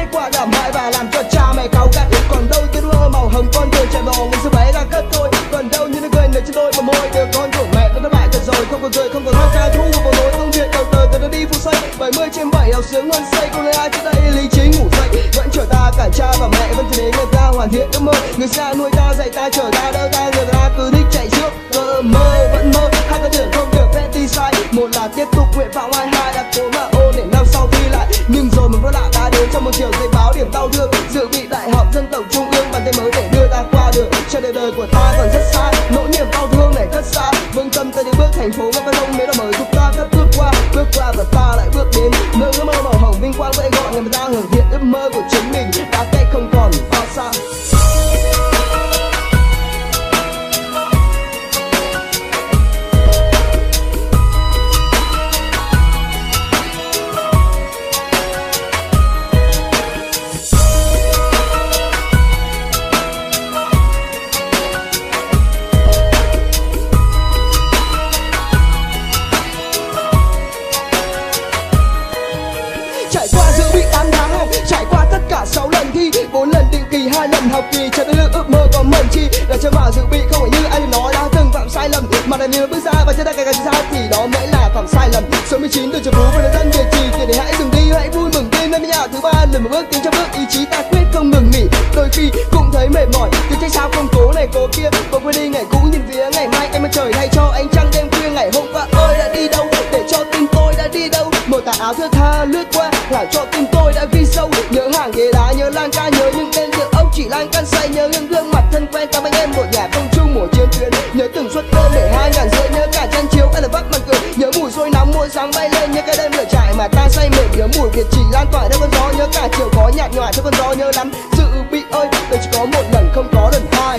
kết quả đảm hại và làm cho cha mẹ cáu gắt. Còn đâu tiếng mơ màu hồng con đường chạy bò mình sẽ bé ra cất thôi. Còn đâu như người nơi trên đôi mà môi đều con của mẹ đã thất bại thật rồi, không còn cười không còn hát ca thu vào lối công việc đầu đời từ nó đi phút xây 70/7 hào sướng hơn xây. Cô ai trên đây lý trí ngủ dậy vẫn chờ ta, cả cha và mẹ vẫn chờ đến người ta hoàn thiện ước mơ. Người xa nuôi ta dạy ta chờ ta đỡ ta, người ta cứ thích chạy trước cơ mơ vẫn mơ. Hai con đường không được phép đi sai, một là tiếp tục nguyện vọng, hai là cố mà ôn để năm sau thi lại. Nhưng rồi mình vẫn lạ ta đến trong một chiều giấy báo điểm đau thương, dự bị đại học dân tộc trung ương bàn tay mới để đưa ta qua đường. Cho đời của ta còn rất xa, nỗi niềm đau thương này cất xa. Vững tâm ta đi bước thành phố và không nếu là mời giúp ta cất bước qua và ta lại bước đến nơi ước mơ màu hồng vinh quang vẫy gọi người ta hưởng hiện ước mơ của chính mình đã cách không còn bao xa. Trải qua tất cả 6 lần thi, 4 lần định kỳ, 2 lần học kỳ, cho đến ước mơ có mẩn chi là cho mà dự bị không phải như ai đến nói đã từng phạm sai lầm, mà là nếu bước ra và chân ta càng xa thì đó mới là phạm sai lầm. Số 19 từ trường phú và dân Việt trì thì để hãy dừng đi, hãy vui mừng tin lên nhà thứ 3 lần một bước tiến trong bước ý chí ta quyết không ngừng nghỉ. Đôi khi cũng thấy mệt mỏi thì trách sao không cố này cố kia, cố quên đi ngày cũ nhìn phía ngày mai em mặt trời thay cho ánh trăng đêm khuya. Ngày hôm qua ơi đã đi đâu để cho tim tôi đã đi đâu, một tà áo thưa tha lướt qua làm cho tim tôi đã ghi sâu. Nhớ hàng ghế đá, nhớ lan ca, nhớ những tên rượu ốc chỉ lan can say, nhớ những gương mặt thân quen ta anh em một nhà không chung một chiến tuyến. Nhớ từng suất cơm để 2.500, nhớ cả chăn chiếu ăn là vắt mặt cười, nhớ mùi sôi nóng mua sáng bay lên, nhớ cái đêm lửa trại mà ta say mệt, nhớ mùi Việt chỉ lan tỏa theo cơn gió, nhớ cả chiều có nhạt nhòa theo cơn gió, nhớ lắm dự bị ơi đời chỉ có một lần không có lần hai.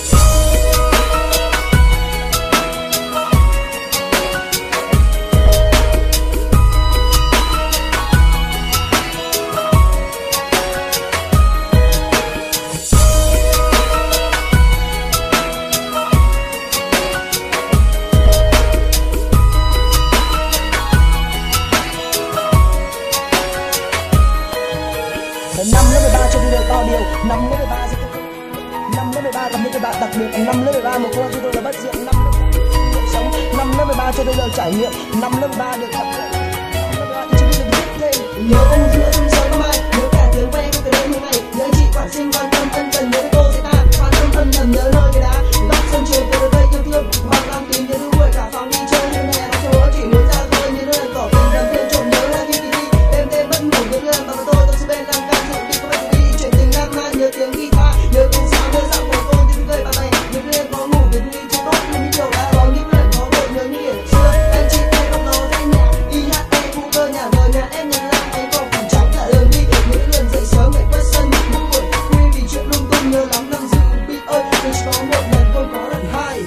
Năm lớp 13 cho tôi được bao điều, năm lớp 13 sẽ năm lớp 13 gặp những cái bạn đặc biệt, năm lớp 13 một cô cho tôi là bất diệt, năm lớp 13 sống, năm lớp 13 cho tôi được trải nghiệm, năm lớp 13 được tập luyện, năm lớp 13 cho tôi được biết thêm. Nhớ ông giữa tung sớm năm mai, nhớ cả tiếng quen của cái đêm hôm nay, nhớ chị quản sinh quan tâm ân cần, nhớ cô dạy ta quan tâm ân cần, nhớ nơi cái đá góc sân trường tôi được gây yêu thương hoặc làm tìm, nhớ đứa buổi cả phòng đi chơi như mẹ và chỗ chỉ muốn ra thôi, nhớ nơi cỏ tình đầm viên trộm, nhớ là đi đêm đêm vẫn ngủ nhớ lần và tôi sẽ bên làm nhớ tiếng guitar, nhớ tiếng sao, nhớ giọng của cô, nhớ người bạn này, nhớ đêm có ngủ, nhớ đi chơi tốt, nhớ đi chiều đã có những lần có vội, nhớ những điểm xưa, em chị em không nói danh nhà, IHE khu cơ nhà vợ nhà em nhận làm anh còn cùng cháu cả đường đi, nhớ lần dậy sớm để quét sân, những buổi khuya vì chuyện lung tung, nhớ lắm năm dự bị ơi, tôi chỉ có một lần không có lần hai.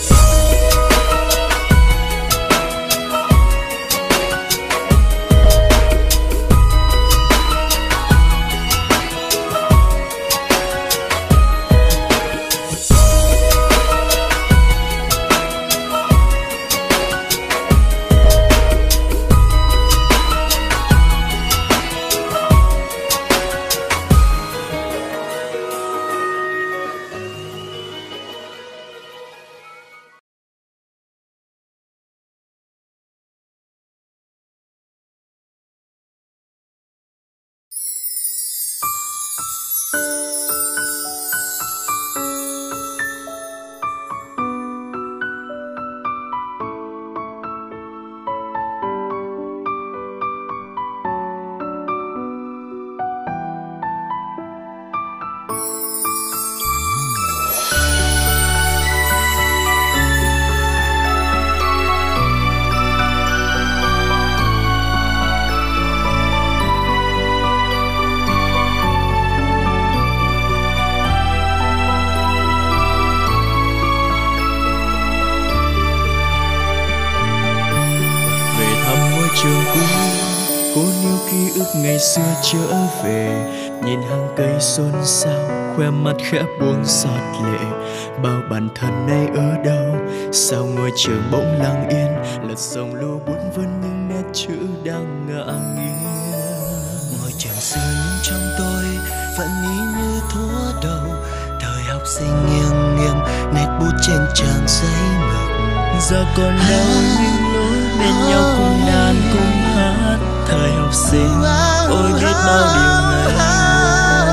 trường cũ, cô níu ký ức ngày xưa trở về, nhìn hàng cây xôn xao, khoe mắt khẽ buông giọt lệ. Bao bản thân nay ở đâu, sao ngôi trường bỗng lặng yên, lật dòng lưu buồn vươn những nét chữ đang ngả nghiêng. Ngôi trường xưa nhưng trong tôi vẫn ý như thuở đầu. Thời học sinh nghiêng nghiêng nét bút trên trang giấy mực. Giờ còn đâu những lúc bên nhau cùng đàn cùng hát. Thời học sinh ôi biết bao điều ngây ngô.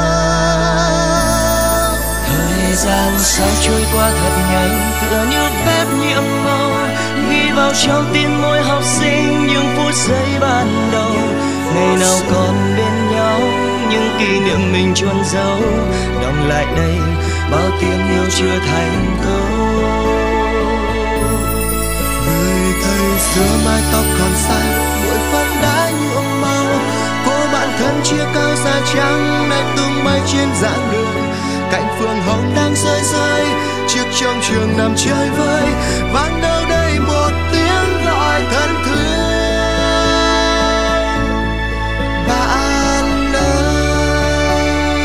Thời gian sao trôi qua thật nhanh, tựa như phép nhiệm màu ghi vào trong tim mỗi học sinh những phút giây ban đầu. Ngày nào còn bên nhau những kỷ niệm mình chôn giấu, đọng lại đây bao tiếng yêu chưa thành câu. Người thầy xưa mái tóc còn xanh, bụi phấn đã nhuộm màu. Cô bạn thân chia cao da trắng nay tung bay trên giảng đường. Cạnh phượng hồng đang rơi rơi, chiếc trong trường nằm chơi vơi. Vang đâu đây một tiếng gọi thân thương. Bạn ơi,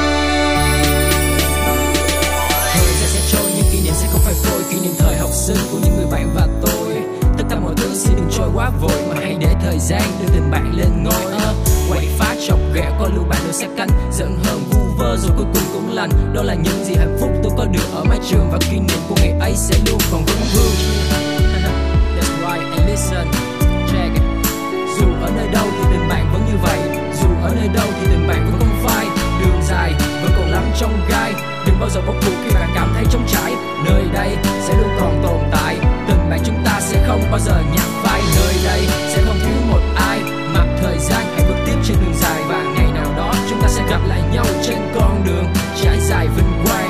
thời gian sẽ trôi nhưng kỷ niệm sẽ không phai phôi. Kỷ niệm thời học sinh của những người bạn và tôi. Tất cả mọi thứ sẽ đừng trôi quá vội, mà hãy để thời gian đưa tình bạn lên ngôi. Quậy phá chọc ghẹo có lưu bạn đôi sát cánh, giận hờn vu vơ rồi cuối cùng cũng lành. Đó là những gì hạnh phúc tôi có được ở mái trường, và kỷ niệm của ngày ấy sẽ luôn còn vững vương. That's right, and listen, check it. Dù ở nơi đâu thì tình bạn vẫn như vậy, dù ở nơi đâu thì tình bạn vẫn không phai. Đường dài vẫn còn lắm trong gai, đừng bao giờ bỏ cuộc khi bạn cảm thấy trống trải. Nơi đây sẽ luôn còn tồn tại, tình bạn chúng ta sẽ không bao giờ nhạt phai. Nơi đây sẽ không thiếu một ai, mặc thời gian hãy bước tiếp trên đường dài. Và ngày nào đó chúng ta sẽ gặp lại nhau trên con đường trải dài vinh quang.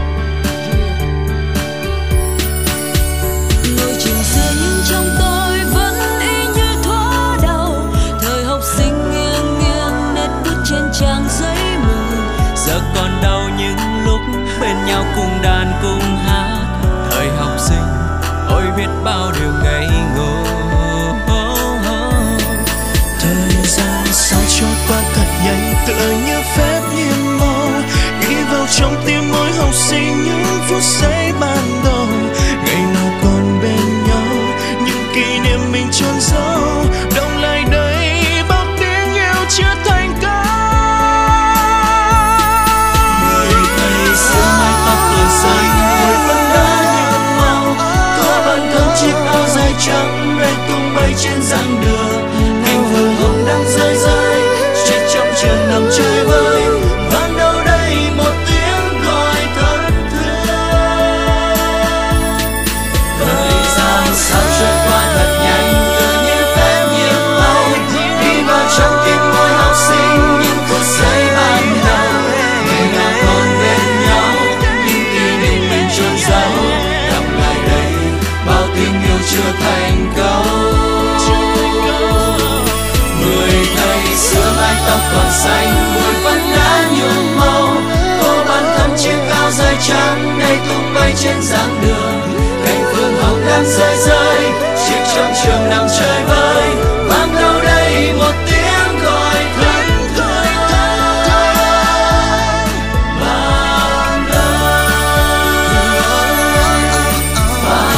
Ngôi trường xưa nhưng trong tôi vẫn y như thuở đầu. Thời học sinh nghiêng nghiêng nét bút trên trang giấy mực. giờ còn đâu những lúc bên nhau cùng đàn cùng hát. Thời học sinh ôi biết bao điều ngây ngô. Thời gian sao trôi qua thật nhanh, tựa như phép nhiệm màu ghi vào trong tim mỗi học sinh những phút giây ban đầu. Ngày nào còn bên nhau những kỷ niệm mình chôn giấu, đọng lại đây bao tiếng yêu chưa thành câu. Người thầy xưa mái tóc còn xanh, người vẫn đã nhuộm màu. Có bạn thân chiếc áo dài trắng nơi tung bay trên giảng đường. Cánh phượng hồng đang rơi rơi, chết trong trường nằm chơi vơi. Vang đâu đây một tiếng gọi thân thương. Thời gian sao trôi qua thật nhanh, tựa như phép nhiệm màu đi vào trong tim mỗi học sinh những phút giây ban đầu. Ngày nào còn bên nhau những kỷ niệm mình chôn giấu, đọng lại đây bao tiếng yêu chưa thành câu. Người thầy xưa mái tóc còn xanh, bụi vẫn đã nhuộm màu. Cô bạn thân chiếc áo dài trắng nay tung bay trên giảng đường. Cánh phượng hồng đang rơi rơi, chiếc trong trường nằm chơi vơi. Vang đâu đây một tiếng gọi thân thương. Bạn ơi, bạn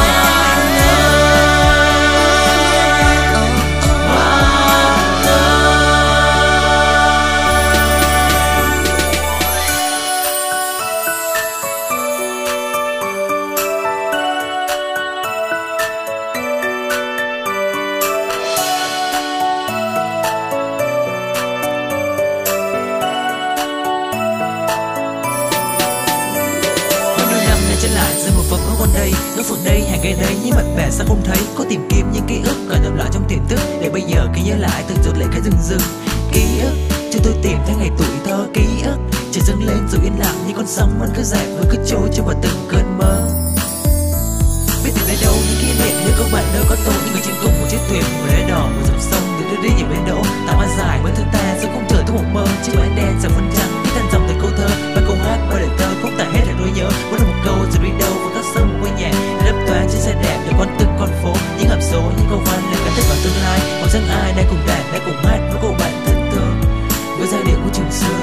nó phượng đây hàng cây đấy như mặt bè sao không thấy. Có tìm kiếm những ký ức còn nằm lại trong tiềm thức, để bây giờ khi nhớ lại từng giọt lệ khẽ rưng rưng. Ký ức cho tôi tìm thấy ngày tuổi thơ, ký ức trời dâng lên rồi yên lặng như con sóng vẫn cứ dài vẫn cứ trôi cho vào từng cơn mơ. Biết tìm lấy đâu những kỷ niệm như các bạn đâu có tôi, những người trên cùng một chiếc thuyền một đáy đỏ một dòng sông từ đưa đi nhiều bến đỗ. Tạm hoa dài với thương ta rồi không chờ tôi một mơ, chiếc ánh đen dòng phân trắng cái tan dòng từ câu thơ và câu hát bao đời thơ không tả hết là nỗi nhớ. Muốn một câu rồi đi đâu vào các sông quê nhà lấp toán trên xe đẹp để con từng con phố, những hàm số những câu văn là gắn kết vào tương lai. Màu rằng ai đang cùng đàn đang cùng hát với cô bạn thân thương với giai điệu của trường xưa.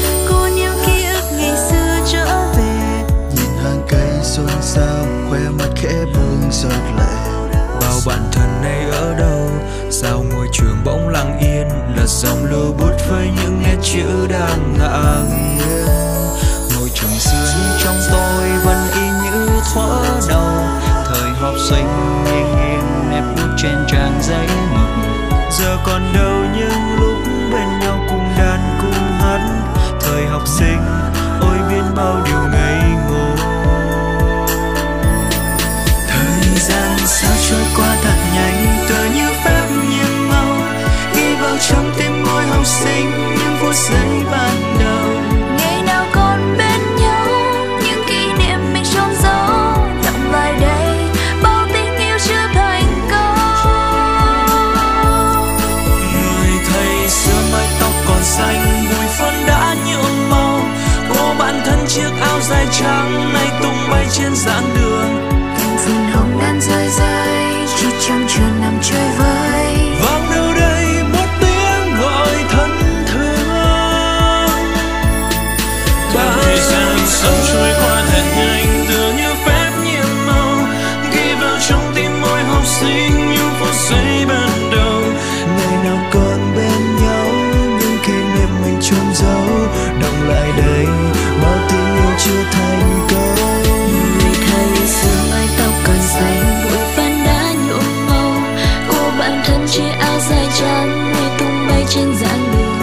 Xôn xao khoe mặt giờ còn đâu những lúc bên nhau cùng đàn cùng hát. Thời học sinh ôi biết bao điều ngây ngô. Thời gian sao trôi qua thật nhanh, tựa như phép nhiệm màu ghi vào trong tim mỗi học sinh những phút giây ban đầu. Ngày nào còn bên nhau, những kỷ niệm mình chôn giấu, đọng lại đây bao tình yêu chưa thành công. Người thầy xưa mái tóc còn xanh, bụi phấn đã nhuộm màu. Cô bạn thân chiếc áo dài trắng nay tung bay trên giảng đường. Cành phun hồng đan rơi rơi, chỉ trong trường nằm chơi vơi. Vang đâu đây một tiếng gọi thân thương. Thời gian sớm trôi qua thật nhanh, tựa như phép nhiệm màu ghi vào trong tim mỗi học sinh những phút giây ban đầu. Ngày nào còn bên nhau, những kỷ niệm mình chôn giấu, đọng lại đây bao tình yêu chưa thành công. Người thầy xưa mái tóc còn xanh, bụi phấn đã nhuộm màu. Cô bạn thân chia áo dài trắng, ngày tung bay trên giảng đường.